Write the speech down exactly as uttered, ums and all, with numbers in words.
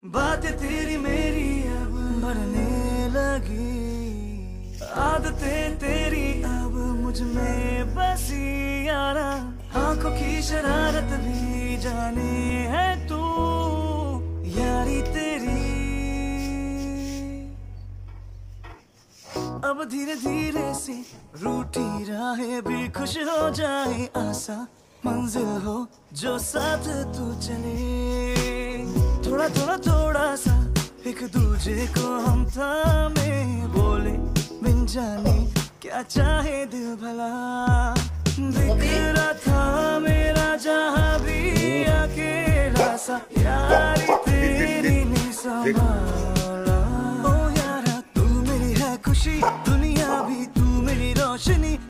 बातें तेरी मेरी अब बढ़ने लगी, आदतें तेरी अब मुझ में बसी यारा, आंखों की शरारत भी जाने है तू यारी तेरी। अब धीरे धीरे सी रूठी राहें भी खुश हो जाए, आसा मंजिल हो जो साथ तू चले, थोड़ा थोड़ा थोड़ा सा एक दूजे को हम थामे, बोले बिन जाने क्या चाहे दिल भला, बिखरा था मेरा जहां भी अकेला सा, यारी तेरी ने संभाला। ओ यारा तू मेरी है खुशी, दुनिया भी तू मेरी रोशनी।